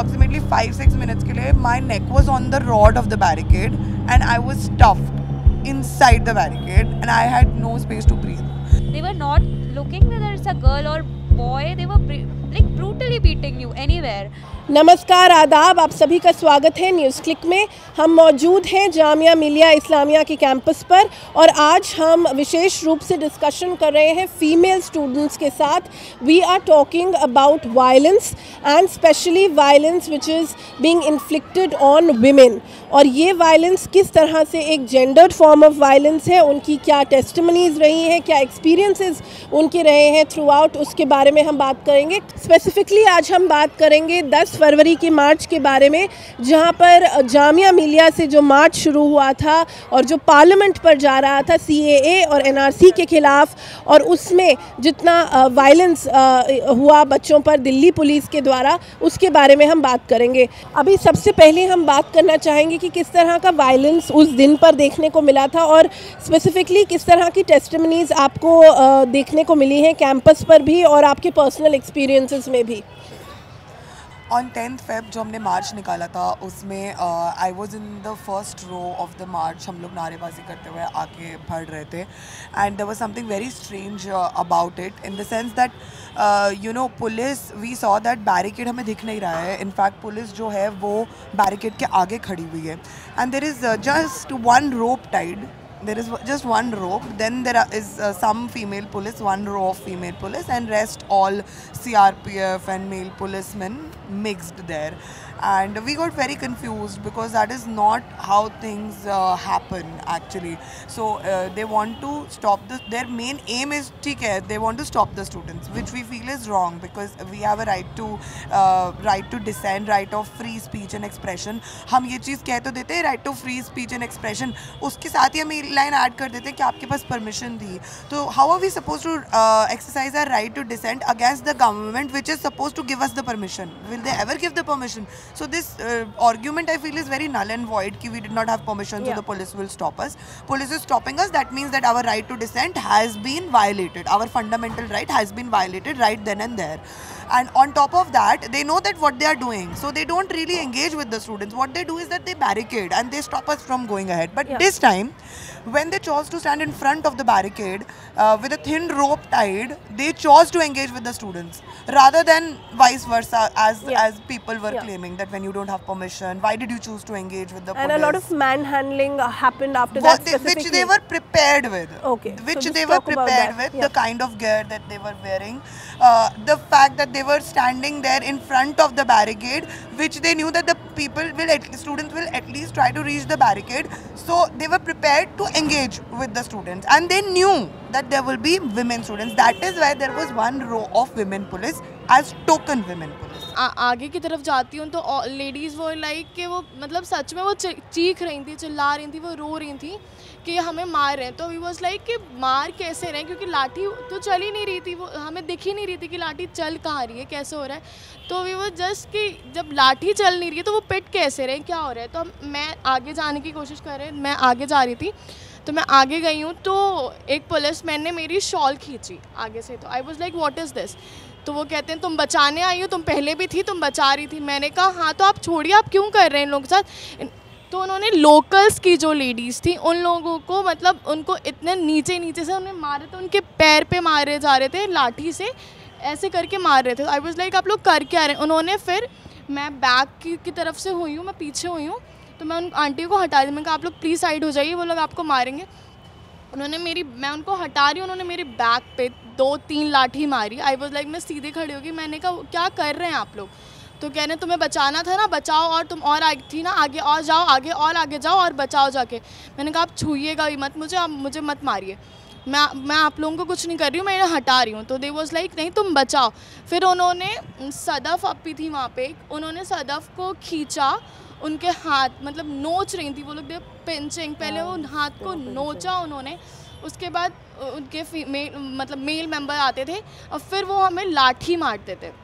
approximately 5-6 minutes के लिए my neck was on the rod of the barricade and I was stuffed inside the barricade and I had no space to breathe. They were not looking whether it's a girl or boy. They were like brutally beating you anywhere. नमस्कार, आदाब, आप सभी का स्वागत है news click में। हम मौजूद हैं जामिया मिलिया इस्लामिया के कैंपस पर और आज हम विशेष रूप से डिस्कशन कर रहे हैं फीमेल स्टूडेंट्स के साथ। We are talking about violence and specially violence which is being inflicted on women, और ये वायलेंस किस तरह से एक जेंडर्ड फॉर्म ऑफ वायलेंस है, उनकी क्या टेस्टिमनीज़ रही हैं, क्या एक्सपीरियंसेस उनके रहे हैं थ्रू आउट, उसके बारे में हम बात करेंगे। स्पेसिफिकली आज हम बात करेंगे 10 फरवरी की मार्च के बारे में, जहां पर जामिया मिलिया से जो मार्च शुरू हुआ था और जो पार्लियामेंट पर जा रहा था CAA और NRC के ख़िलाफ़, और उसमें जितना वायलेंस हुआ बच्चों पर दिल्ली पुलिस के द्वारा, उसके बारे में हम बात करेंगे। अभी सबसे पहले हम बात करना चाहेंगे कि किस तरह का वायलेंस उस दिन पर देखने को मिला था और स्पेसिफिकली किस तरह की टेस्टिमनीज़ आपको देखने को मिली हैं कैंपस पर भी और आपके पर्सनल एक्सपीरियंसेस में भी। On 10th Feb जो हमने मार्च निकाला था उसमें I was in the first row of the march. हम लोग नारेबाजी करते हुए आगे बढ़ रहे थे and there was something very strange about it in the sense that you know police, we saw that barricade हमें दिख नहीं रहा है। इनफैक्ट पुलिस जो है वो बैरिकेड के आगे खड़ी हुई है and there is just one rope tied. There is just one rope, then there is some female police, one row of female police, and rest all CRPF and male policemen mixed there. And we got very confused because that is not how things happen actually. So they want to stop this. Their main aim is they want to stop the students, which we feel is wrong because we have a right to dissent, right of free speech and expression. हम ये चीज़ कह तो देते हैं right to free speech and expression, उसके साथ ही हम ये लाइन ऐड कर देते हैं कि आपके पास परमिशन थी। तो how are we supposed to exercise our right to dissent against the government which is supposed to give us the permission? Will they ever give the permission? So this argument I feel is very null and void कि we did not have permission, so the police will stop us. Police is stopping us. That means that our right to dissent has been violated. Our fundamental right has been violated right then and there. And on top of that, they know that what they are doing, so they don't really engage with the students. What they do is that they barricade and they stop us from going ahead. But this time, when they chose to stand in front of the barricade with a thin rope tied, they chose to engage with the students rather than vice versa, as people were claiming that when you don't have permission, why did you choose to engage with the police? And a lot of manhandling happened after that, which they were prepared with. Okay. Which they were prepared with, the kind of gear that they were wearing, the fact that they were standing there in front of the barricade, which they knew that the students will at least try to reach the barricade, so they were prepared to engage with the students, and they knew that there will be women students. That is why there was one row of women police as token women police. आगे की तरफ जाती हूँ तो ladies वो like कि वो मतलब सच में वो चीख रही थी, चिल्ला रही थी, वो रो रही थी कि हमें मार रहे हैं। तो वी वाज लाइक कि मार कैसे रहे हैं, क्योंकि लाठी तो चल ही नहीं रही थी, वो हमें दिख ही नहीं रही थी कि लाठी चल कहाँ रही है, कैसे हो रहा है। तो वी वाज जस्ट कि जब लाठी चल नहीं रही है तो वो पिट कैसे रहे, क्या हो रहा है। तो मैं आगे जाने की कोशिश कर रहे, मैं आगे जा रही थी, तो मैं आगे गई हूँ तो एक पुलिसमैन ने मेरी शॉल खींची आगे से। तो I was like what is this. तो वो कहते हैं तुम बचाने आई हो, तुम पहले भी थी, तुम बचा रही थी। मैंने कहा हाँ, तो आप छोड़िए, आप क्यों कर रहे हैं इन लोगों के साथ। तो उन्होंने लोकल्स की जो लेडीज़ थी उन लोगों को मतलब उनको इतने नीचे से उन्हें मारे थे, उनके पैर पे मारे जा रहे थे, लाठी से ऐसे करके मार रहे थे। आई वाज लाइक आप लोग कर क्या रहे हैं। उन्होंने फिर, मैं बैक की तरफ से हुई हूँ, मैं पीछे हुई हूँ, तो मैं उन आंटी को हटा दी। मैंने कहा आप लोग प्लीज़ साइड हो जाइए, वो लोग आपको मारेंगे। मैं उनको हटा रही हूँ, उन्होंने मेरी बैक पे 2-3 लाठी मारी। आई वाज लाइक मैं सीधे खड़ी होगी, मैंने कहा क्या कर रहे हैं आप लोग। तो कह रहे तुम्हें बचाना था ना, बचाओ, और तुम और आगे थी ना, आगे और जाओ, आगे जाओ और बचाओ जाके। मैंने कहा आप छूइएगा भी मत मुझे, आप मुझे मत मारिए, मैं आप लोगों को कुछ नहीं कर रही हूँ, मैं इन्हें हटा रही हूँ। तो दे वाज लाइक नहीं तुम बचाओ। फिर उन्होंने सदफ़ अपी थी वहाँ पे, उन्होंने सदफ़ को खींचा, उनके हाथ मतलब नोच रही थी वो लोग, पिंचिंग, पहले वो हाथ को नोचा उन्होंने, उसके बाद उनके मेल मेंबर आते थे और फिर वो हमें लाठी मारते थे।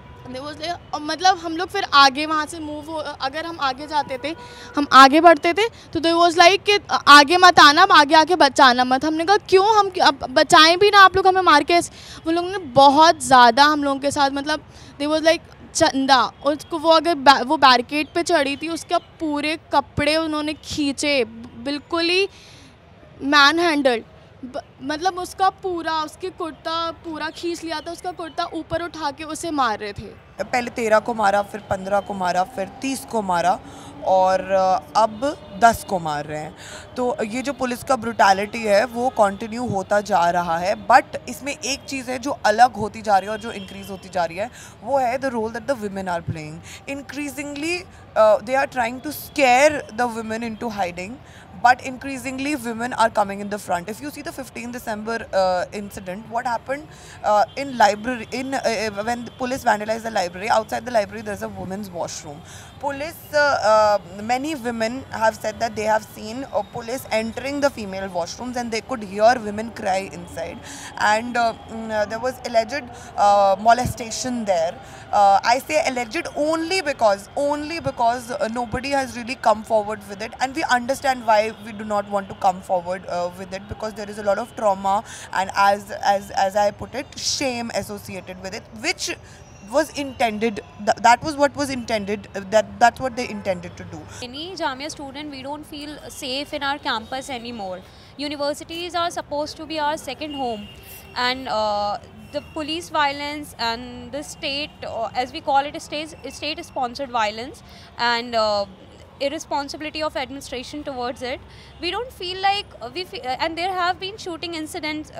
मतलब हम लोग फिर आगे वहाँ से अगर हम आगे जाते थे, हम आगे बढ़ते थे, तो दे वाज लाइक कि आगे मत आना, आगे आके बचाना मत। हमने कहा क्यों, हम अब बचाएं भी ना, आप लोग हमें मार के। वो लोगों ने बहुत ज़्यादा हम लोगों के साथ मतलब दे वाज लाइक चंदा, उसको वो अगर वो बैरिकेड पे चढ़ी थी, उसका पूरे कपड़े उन्होंने खींचे, बिल्कुल ही मैन हैंडल्ड, मतलब उसका पूरा, उसके कुर्ता पूरा खींच लिया था, उसका कुर्ता ऊपर उठा के उसे मार रहे थे। पहले 13 को मारा, फिर 15 को मारा, फिर 30 को मारा और अब 10 को मार रहे हैं। तो ये जो पुलिस का ब्रुटैलिटी है वो कंटिन्यू होता जा रहा है। बट इसमें एक चीज़ है जो अलग होती जा रही है और जो इंक्रीज़ होती जा रही है, वो है the role that the women are playing. Increasingly they are trying to scare the women into hiding, but increasingly women are coming in the front. If you see the 15 December incident, what happened in library, when the police vandalized the library, outside the library there's a women's washroom. Police, many women have said that they have seen police entering the female washrooms and they could hear women cry inside, and there was alleged molestation there. I say alleged only because nobody has really come forward with it, and we understand why we do not want to come forward with it, because there is a lot of trauma and as I put it, shame associated with it, which was intended, that was what was intended, that's what they intended to do. Any Jamia student, we don't feel safe in our campus anymore. Universities are supposed to be our second home, and the police violence and the state, as we call it, state sponsored violence and irresponsibility of administration towards it, we don't feel like and there have been shooting incidents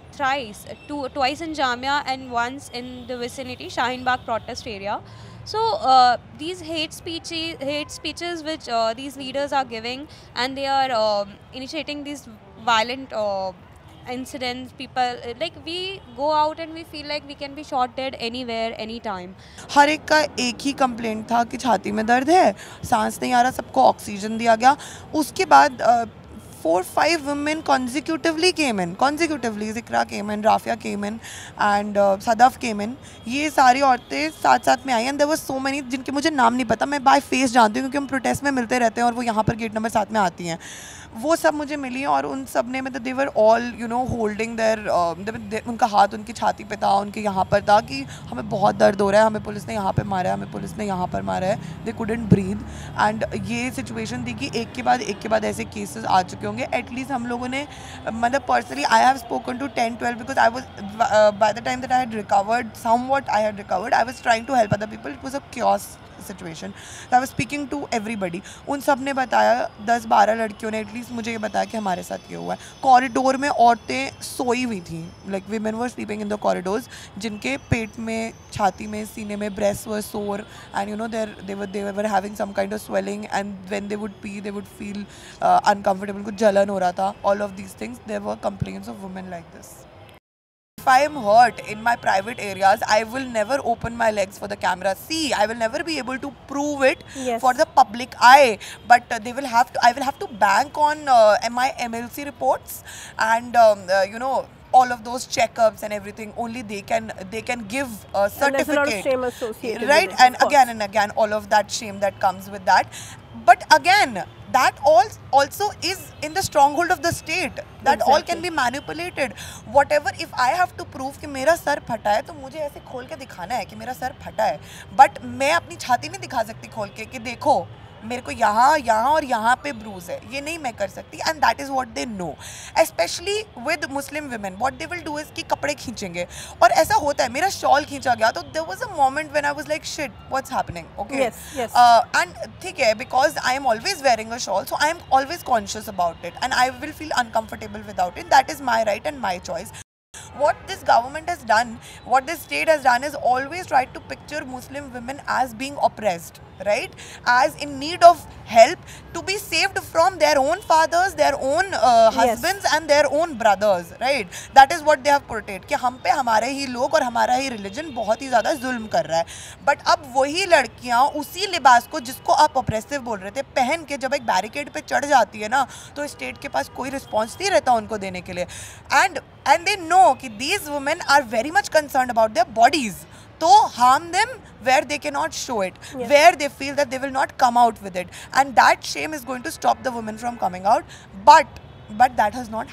twice in Jamia and once in the vicinity Shaheen Bagh protest area. So these hate speeches which these leaders are giving, and they are initiating these violent incidents, people like we go out and we feel like we can be shot dead anywhere anytime. हर एक का एक ही complaint था कि छाती में दर्द है, सांस नहीं आ रहा, सबको ऑक्सीजन दिया गया। उसके बाद 4-5 women consecutively came in, Zikra came in, Rafia came in and Sadaf came in. ये सारी औरतें साथ साथ में आई, and there were so many जिनके मुझे नाम नहीं पता, मैं बाय फेस जानती हूँ क्योंकि हम प्रोटेस्ट में मिलते रहते हैं और वो यहाँ पर गेट नंबर 7 में आती हैं। वो सब मुझे मिली और उन सब ने मतलब they were all holding there, उनका हाथ उनकी छाती पे था, उनके यहाँ पर था कि हमें बहुत दर्द हो रहा है, हमें पुलिस ने यहाँ पे मारा है, हमें पुलिस ने यहाँ पर मारा है। दे कुडंट ब्रीथ, एंड ये सिचुएशन थी कि एक के बाद ऐसे केसेस आ चुके होंगे। एटलीस्ट हम लोगों ने मतलब personally I have spoken to 10-12 because I was by the time that I had recovered somewhat, I was trying to help other people. It was a chaos situation, I was speaking to everybody. उन सब ने बताया, 10-12 लड़कियों ने at least मुझे ये बताया कि हमारे साथ ये हुआ है। कॉरिडोर में औरतें सोई हुई थी, like women were sleeping in the corridors, जिनके पेट में, छाती में, सीने में breast were sore and they were having some kind of swelling, and when they would pee they would feel uncomfortable, कुछ जलन हो रहा था। all of these things, there were complaints of women like this. If I am hurt in my private areas, I will never open my legs for the camera. See, I will never be able to prove it for the public eye. But I will have to bank on my MLC reports and all of those checkups and everything. Only they can give a certificate. And there's a lot of shame associated, right? With it, and again, all of that shame that comes with that. But again, that also is in the stronghold of the state. That all can be manipulated. Whatever, if I have to prove कि मेरा sir फटा है, तो मुझे ऐसे खोल के दिखाना है कि मेरा सर फटा है, बट मैं अपनी छाती नहीं दिखा सकती खोल के कि देखो मेरे को यहाँ और यहाँ पे ब्रूज है, ये नहीं मैं कर सकती। And that is what they know, specially with Muslim women. What they will do is कि कपड़े खींचेंगे, और ऐसा होता है, मेरा शॉल खींचा गया तो there was a moment when I was like shit what's happening, okay. And ठीक है, because I am always wearing a shawl, so I am always conscious about it and I will feel uncomfortable without it. That is my right and my choice. What this government has done, what this state has done, is always tried to picture Muslim women as being oppressed, right? As in need of help to be saved from their own fathers, their own husbands and their own brothers, right? That is what they have portrayed कि हम पे हमारे ही लोग और हमारा ही religion बहुत ही ज़्यादा जुल्म कर रहा है। But अब वही लड़कियाँ उसी लिबास को, जिसको आप oppressive बोल रहे थे, पहन के जब एक बैरिकेड पे चढ़ जाती है ना, तो स्टेट के पास कोई रिस्पॉन्स नहीं रहता उनको देने के लिए। And they know कि these women are very much concerned about their bodies, so harm them where they cannot show it, where they feel that they will not come out with it, and that shame is going to stop the women from coming out, but that has not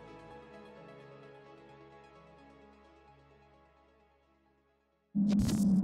happened.